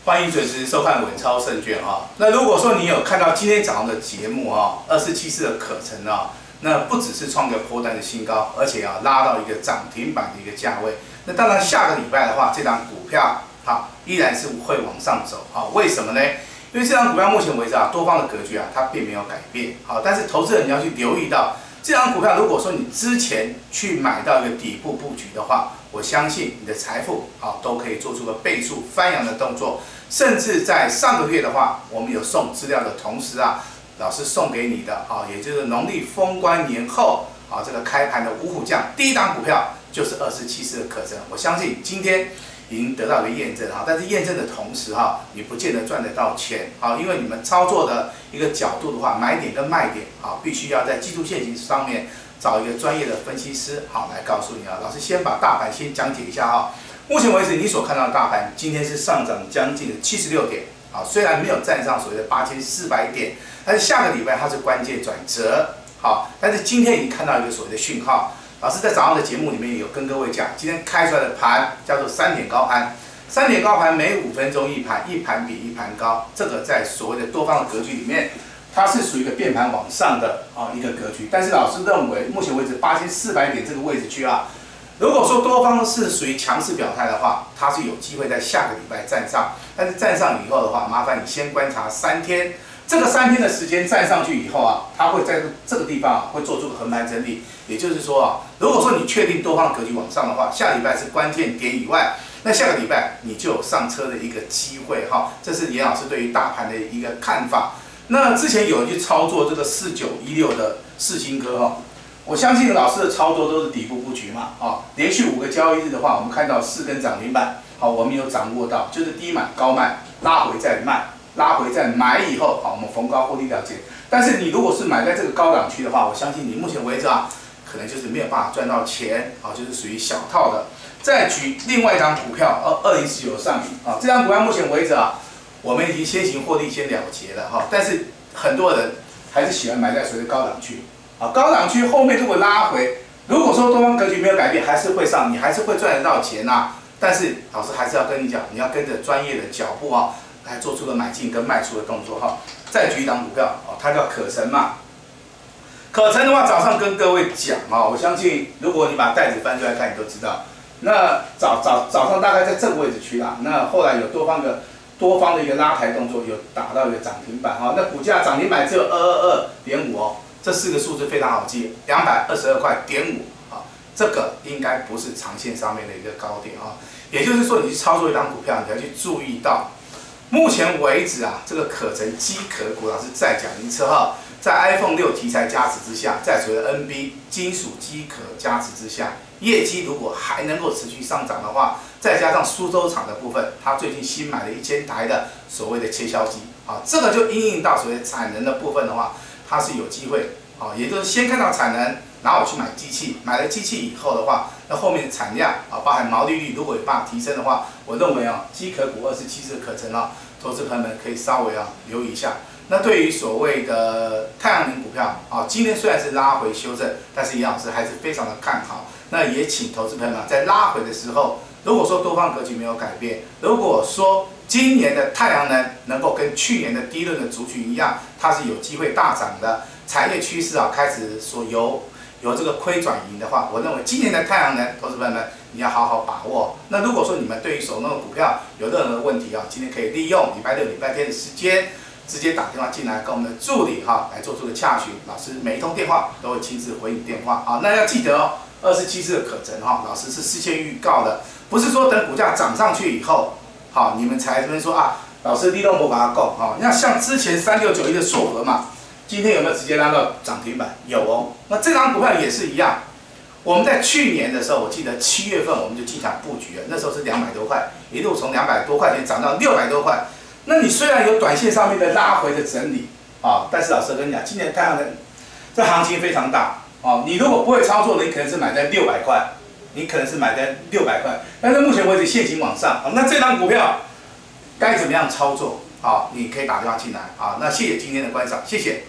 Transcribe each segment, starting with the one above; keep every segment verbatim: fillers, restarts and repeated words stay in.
欢迎准时收看稳操胜券啊。那如果说你有看到今天早上的节目啊，二四七四的可成啊，那不只是创个波段的新高，而且啊拉到一个涨停板的一个价位。那当然下个礼拜的话，这档股票好依然是会往上走啊。为什么呢？因为这档股票目前为止啊，多方的格局啊，它并没有改变。好，但是投资人你要去留意到，这档股票如果说你之前去买到一个底部布局的话，我相信你的财富啊都可以做出个倍数翻扬的动作。甚至在上个月的话，我们有送资料的同时啊，老师送给你的啊，也就是农历封关年后啊，这个开盘的五虎将第一档股票就是二四七四的可成。我相信今天已经得到一个验证哈，但是验证的同时哈，你不见得赚得到钱啊，因为你们操作的一个角度的话，买点跟卖点啊，必须要在技术线型上面找一个专业的分析师好来告诉你啊。老师先把大盘先讲解一下哈。目前为止，你所看到的大盘今天是上涨将近七十六点啊，虽然没有站上所谓的八千四百点，但是下个礼拜它是关键转折好，但是今天已经看到一个所谓的讯号。老师在早上的节目里面有跟各位讲，今天开出来的盘叫做三点高盘，三点高盘每五分钟一盘，一盘比一盘高，这个在所谓的多方的格局里面，它是属于一个变盘往上的啊一个格局。但是老师认为，目前为止八千四百点这个位置区啊，如果说多方是属于强势表态的话，它是有机会在下个礼拜站上。但是站上以后的话，麻烦你先观察三天。这个三天的时间站上去以后啊，它会在这个地方、啊、会做出个横盘整理。也就是说啊，如果说你确定多方格局往上的话，下礼拜是关键点以外，那下个礼拜你就有上车的一个机会哈。这是严老师对于大盘的一个看法。那之前有人去操作这个四九一六的世新科哈，我相信老师的操作都是底部布局嘛啊，连续五个交易日的话，我们看到四根涨停板，好，我们有掌握到，就是低买高卖，拉回再卖。拉回再买以后，好，我们逢高获利了结。但是你如果是买在这个高档区的话，我相信你目前为止啊，可能就是没有办法赚到钱，啊，就是属于小套的。再举另外一张股票，二二零四九的上影啊，这张股票目前为止啊，我们已经先行获利先了结了哈。但是很多人还是喜欢买在所谓的高档区啊，高档区后面如果拉回，如果说多方格局没有改变，还是会上，你还是会赚得到钱呐、啊。但是老师还是要跟你讲，你要跟着专业的脚步啊。来做出个买进跟卖出的动作哈，再举一档股票哦，它叫可成嘛。可成的话，早上跟各位讲啊，我相信如果你把袋子翻出来看，你都知道。那早早早上大概在这个位置区啦，那后来有多方的多方的一个拉抬动作，有打到一个涨停板哈。那股价涨停板只有二二二点五哦，这四个数字非常好记，两百二十二块点五啊，这个应该不是长线上面的一个高点啊。也就是说，你去操作一档股票，你要去注意到。目前为止啊，这个可成机壳股老师再讲一次哈，在 iPhone 六题材加持之下，在所谓的 N B 金属机壳加持之下，业绩如果还能够持续上涨的话，再加上苏州厂的部分，它最近新买了一千台的所谓的切削机啊，这个就因应到所谓产能的部分的话，它是有机会啊，也就是先看到产能，然后我去买机器，买了机器以后的话，那后面的产量啊，包含毛利率如果有办法提升的话，我认为啊，机壳股二四七四的可成啊。投资朋友们可以稍微啊留意一下。那对于所谓的太阳能股票啊，今天虽然是拉回修正，但是严老师还是非常的看好。那也请投资朋友们在拉回的时候，如果说多方格局没有改变，如果说今年的太阳能能够跟去年的低润的族群一样，它是有机会大涨的，产业趋势啊开始所由由这个亏转盈的话，我认为今年的太阳能投资朋友们。你要好好把握。那如果说你们对于手中的股票有任何的问题啊，今天可以利用礼拜六、礼拜天的时间，直接打电话进来跟我们的助理哈来做出个洽询，老师每一通电话都会亲自回你电话啊。那要记得哦，二四七四的可成哈，老师是事先预告的，不是说等股价涨上去以后，好你们才这边说啊，老师你都没把它够啊。那像之前三六九一的硕和嘛，今天有没有直接拉到涨停板？有哦。那这张股票也是一样。我们在去年的时候，我记得七月份我们就进场布局了，那时候是两百多块，一路从两百多块钱涨到六百多块。那你虽然有短线上面的拉回的整理啊，但是老师跟你讲，今年太阳能这行情非常大啊，你如果不会操作的，你可能是买在六百块，你可能是买在六百块，但是目前为止现行往上啊，那这张股票该怎么样操作啊？你可以打电话进来啊。那谢谢今天的观赏，谢谢。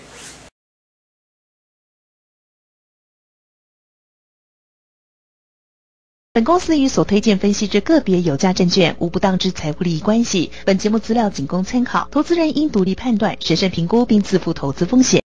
本公司与所推荐分析之个别有价证券无不当之财务利益关系。本节目资料仅供参考，投资人应独立判断、审慎评估并自负投资风险。